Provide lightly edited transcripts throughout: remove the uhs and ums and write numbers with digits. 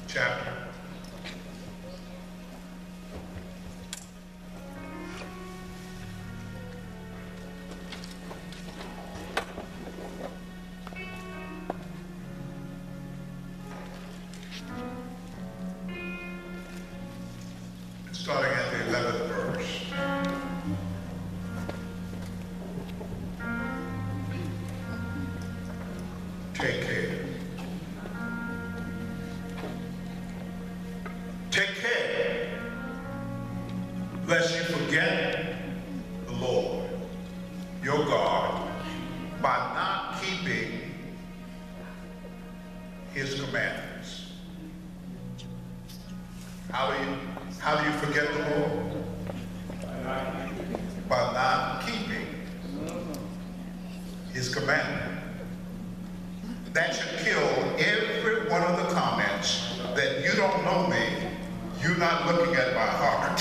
chapter. Starting at the 11th verse. Take care. Take care lest you forget the Lord, your God, by not keeping his commandments. How do you forget the Lord? By not keeping his commandment. That should kill every one of the comments that you don't know me, you're not looking at my heart.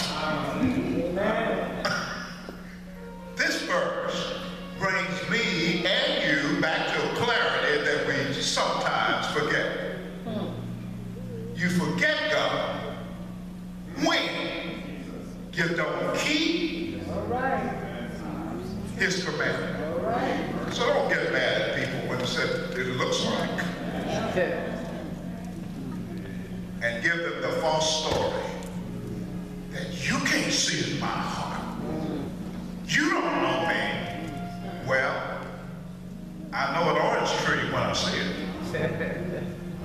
This verse brings me and you back to a clarity that we sometimes forget. You forget God when you don't keep his commandment. So don't get mad at people when it looks like. And give them the false story that you can't see in my heart. You don't know me. Well, I know an orange tree when I see it.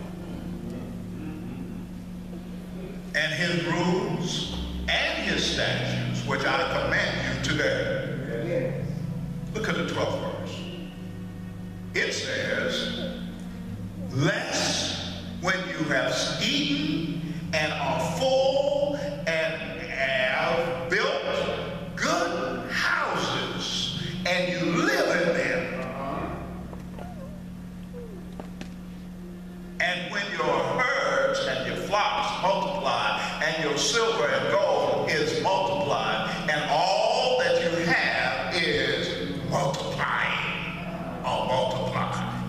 And his rules and his statutes, which I command you today. Look at the 12th verse. It says, lest when you have eaten and are full and have built good houses and you live in them, and when your herds and your flocks multiply and your silver and gold is multiplied and all that you have is multiplying or multiplied,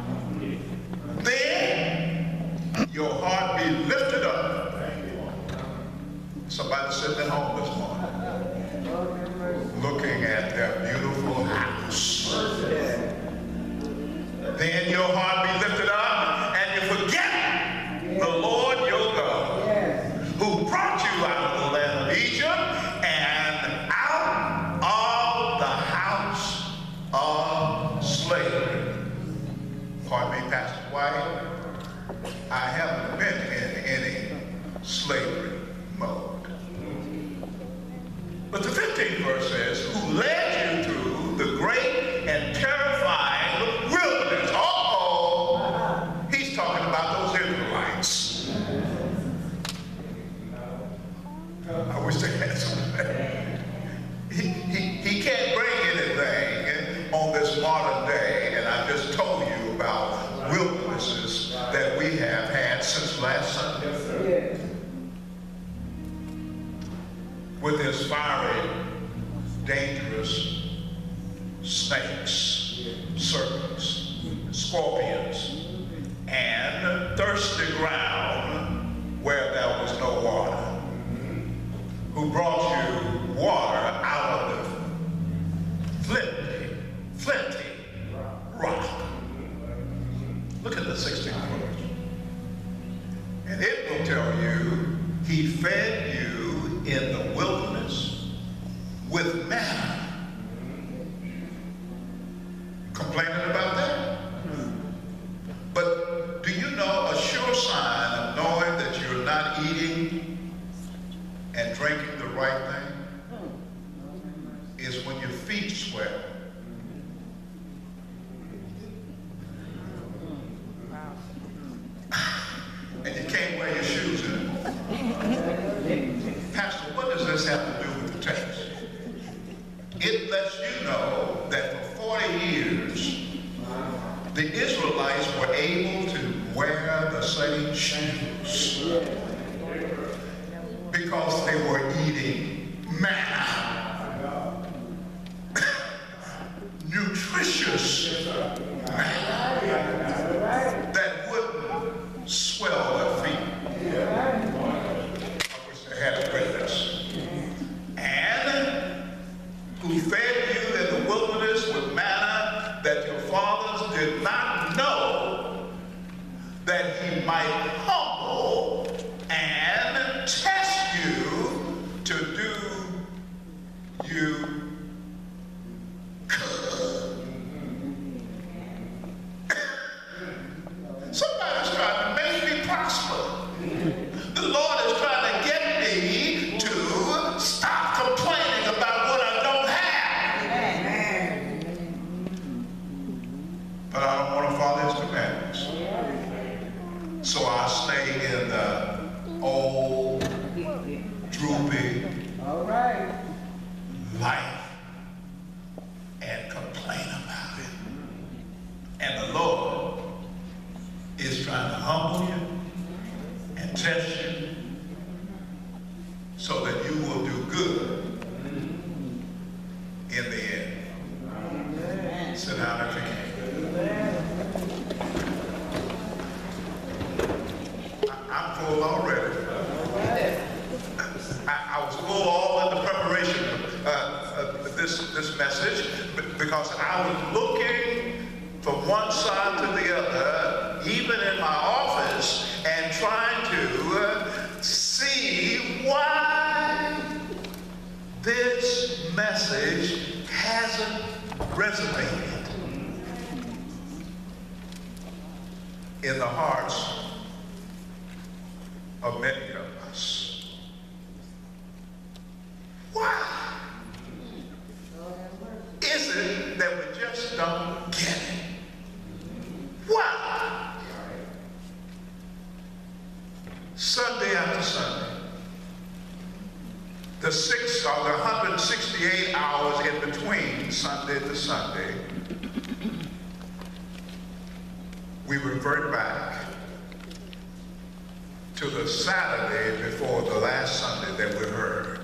then your heart be lifted up. Somebody sitting at home this morning looking at their beautiful house. Then your heart be lifted up and you forget the Lord your God, who brought you out of the land of Egypt and out of the house of slavery. Pardon me, Pastor White, I haven't been in any slavery mode. But the 15th verse says, who led you through the great and terrifying wilderness. Uh-oh, he's talking about those Israelites. I wish they had something. He can't bring anything on this modern day, and I just told you about wildernesses that we have had since last Sunday. With his fiery, dangerous snakes, serpents, scorpions, and thirsty ground where there was no water, who brought you water out of the flinty rock. Look at the 16th verse. And it will tell you, he fed you in the wilderness with manna. Complaining about that? But do you know a sure sign of knowing that you're not eating and drinking the right thing is when your feet swell. And you can't wear your shoes anymore. Pastor, what does this have to do with the text? It lets you know that for 40 years, the Israelites were able to wear the same shoes because they were eating manna. Nutritious manna that wouldn't swell their feet. that he might humble and test you to do you good. Somebody's trying to make me prosper. The Lord is trying to get me to stop complaining about what I don't have. But I don't want to follow his commandments. So I stay in the old, droopy life and complain about it. And the Lord is trying to humble you and test you so that you will do good in the end. Amen. Sit down if you can. I'm full already. I was full all in the preparation of this message because I was looking from one side to the other, even in my office, and trying to see why this message hasn't resonated in the hearts of many of us. Why is it that we just don't get it? Why? Sunday after Sunday, the 168 hours in between Sunday to Sunday, we revert back to the Saturday before the last Sunday that we heard.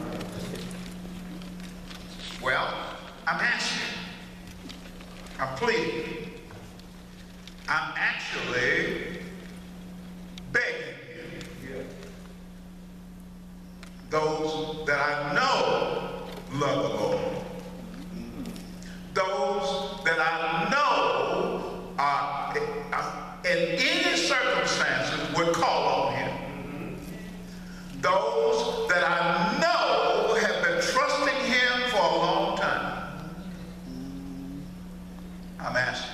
Well, I'm asking, I'm pleading, I'm actually begging you, those that I know love the Lord, those that I know are in any circumstances would call on him, those that I know have been trusting him for a long time. I'm asking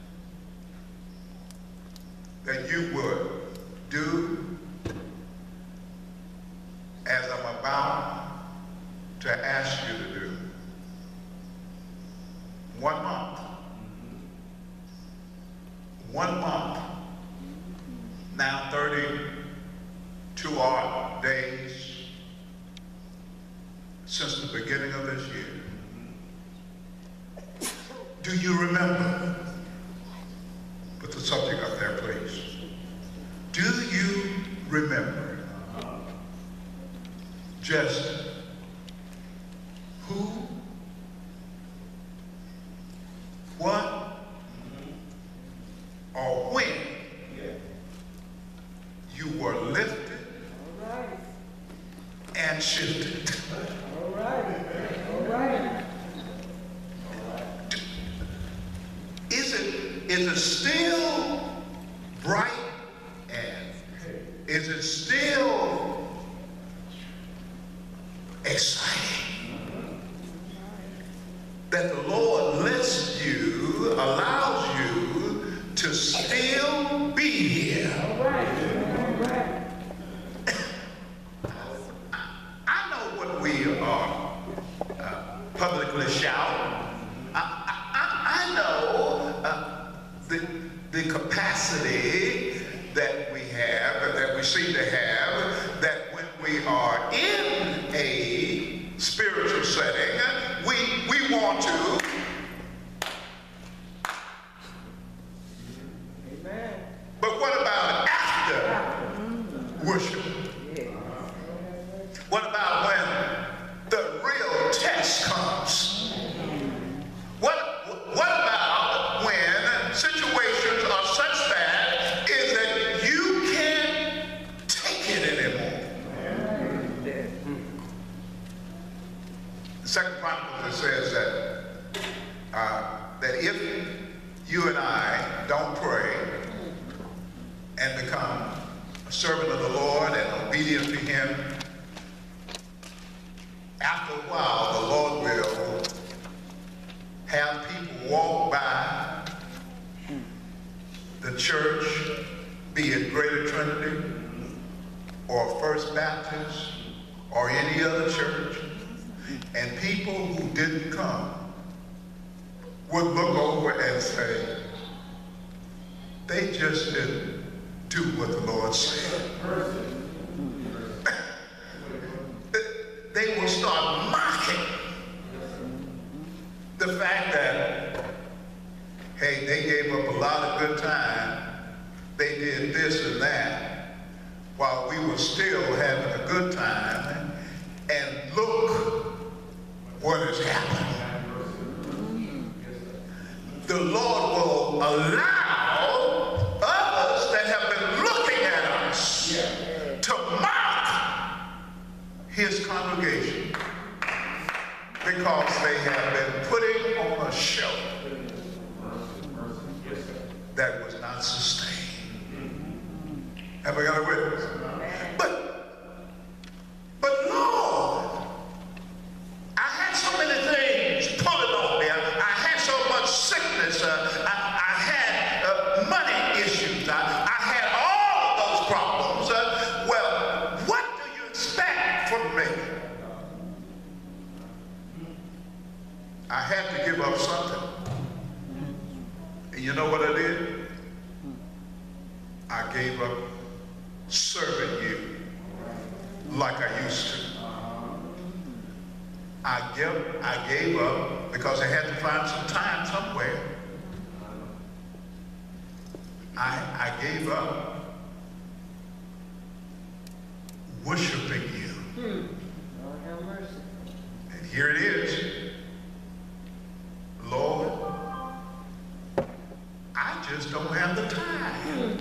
that you would do as I'm about to ask you to do. 1 month. 1 month. Now 32 odd days since the beginning of this year. Do you remember? Put the subject up there, please. Do you remember just who, what, or when you were lifted and shifted? All right. Is it still bright, and is it still exciting that the Lord lets you, allows you to still be here? All right. I know what we are publicly shouting. I know the capacity that we have, that we seem to have, that when we are in a spiritual setting, we want to. Amen. But what about after worship? What about when the real test comes? What about when situations are such bad is that you can't take and become a servant of the Lord and obedient to him, after a while, the Lord will have people walk by the church, be it Greater Trinity or First Baptist or any other church, and people who didn't come would look over and say, they just didn't do what the Lord said. They will start mocking the fact that, hey, they gave up a lot of good time. They did this and that while we were still having a good time. And look what has happened. The Lord will allow others that have been looking at us to mock his congregation because they have been putting on a show that was not sustained. Have we got a witness? But Lord, I had so many things pulling on me. I had so much sickness. I had money issues. I had all of those problems. Well, what do you expect from me? I had to give up something. And you know what I did? I gave up serving you like I used to. I gave up because I had to find some time somewhere. I gave up worshiping you. Lord have mercy. And here it is. Lord, I just don't have the time.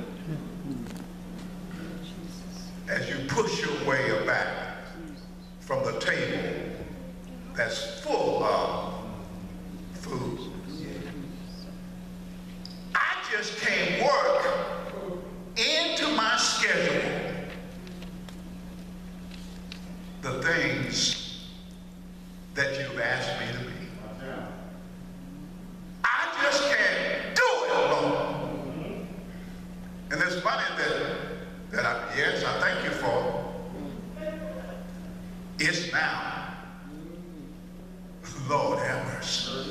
As you push your way back from the table that's full of food. I just can't work into my schedule the things that you've asked me to be. I just can't do it, Lord. And this money that I thank you for, it's now. Lord have mercy.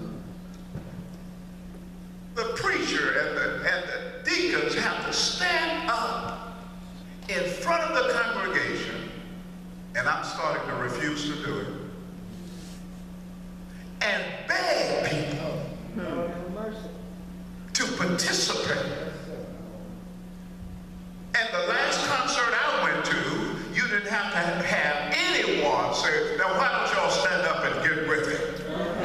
The preacher and the deacons have to stand up in front of the congregation, and I'm starting to refuse to do it, and beg people to participate. And the last concert I went to, you didn't have to have anyone say, now why don't y'all stand up and get with it?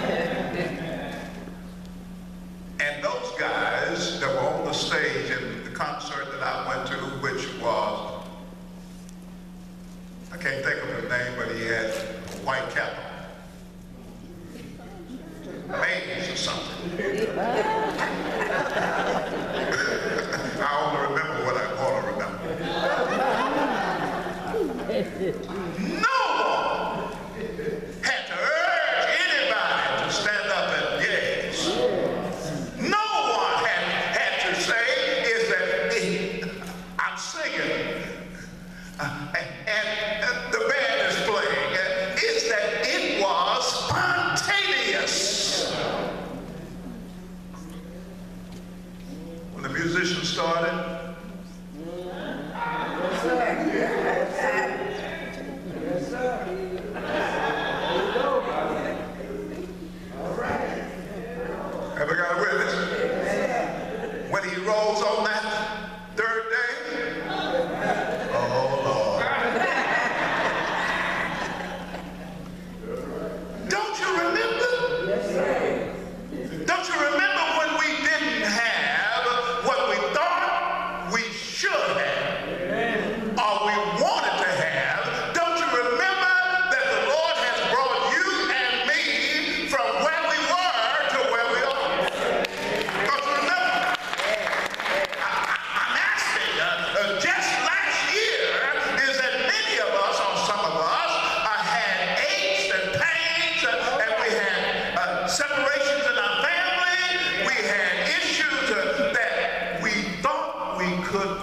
And those guys that were on the stage in the concert that I went to, which was, I can't think of his name, but he had a white cap on. Mays or something. I only remember what I want to remember. No one had to urge anybody to stand up and yes. No one had to say is that I'm singing and the band is playing. It's that it was spontaneous. When the musicians started, ever got a witness? When he rose on that third day, oh Lord.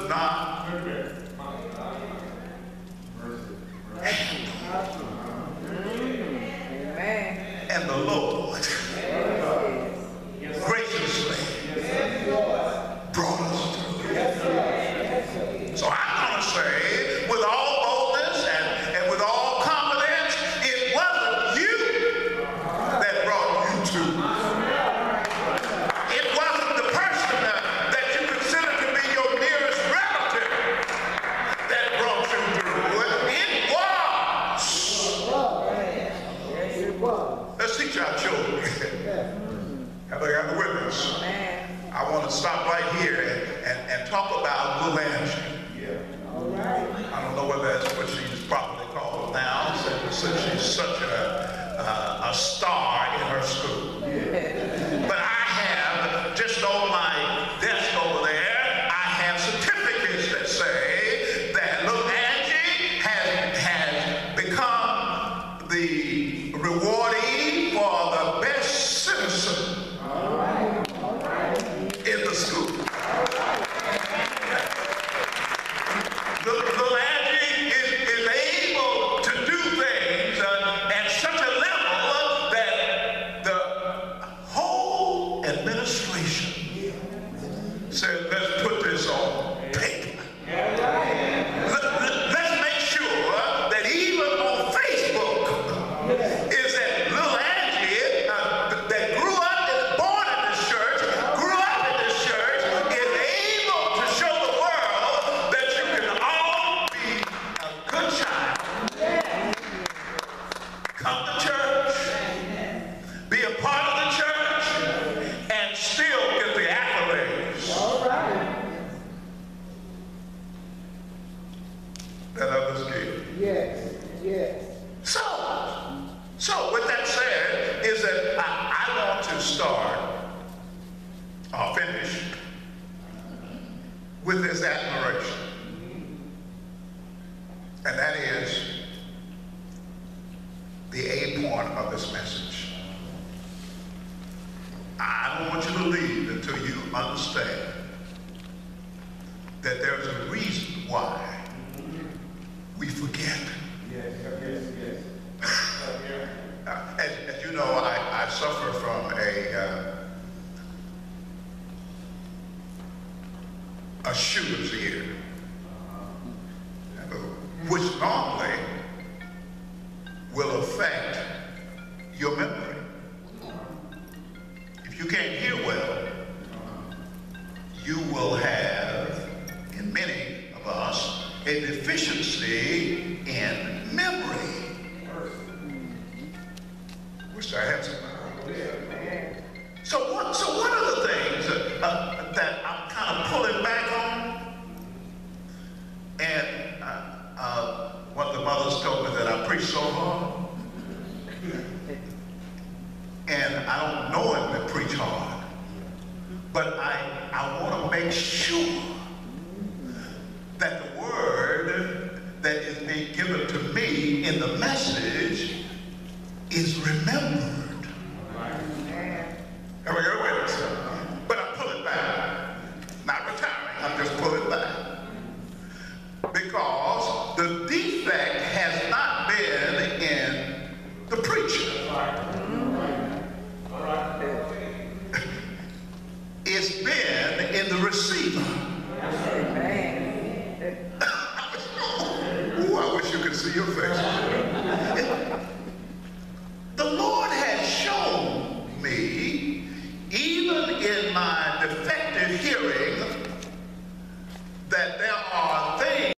not Amen. and the Lord graciously brought us through. So I'm going to say with all boldness and with all confidence, it wasn't you that brought you to. It wasn't the person that you consider to be your nearest relative that brought you through. It was. Let's teach our children. Have I got the witness? I want to stop right here and talk about little Angie. I don't know whether that's what she's properly called now, since she's such a star in her school. But I have, just on my desk over there, I have certificates that say that little Angie has become the rewardee for the best citizen in the school. Little Angie is able to do things at such a level that the whole administration said, let's put this on paper. Let's make sure that even on Facebook is that little Angie that grew up and born in this church, grew up in this church, is able to show the world that you can all be a good child. Come to church, be a part of the church, and still get the accolades that others give. Yes. So with that said, is that I want to start or finish with this admiration. And that is the A point of this message. I don't want you to leave until you understand that there's a reason why we forget. As you know, I suffer from a shooter's ear, which normally will affect your memory. If you can't hear well, you will have, in many of us, a deficiency in memory. Wish I had some. So one of the things that I'm kind of pulling back on, and one of the mothers told me that I preach so hard, and I don't know him to preach hard, but I want to make sure that the word that is being given to me in the message is remembered.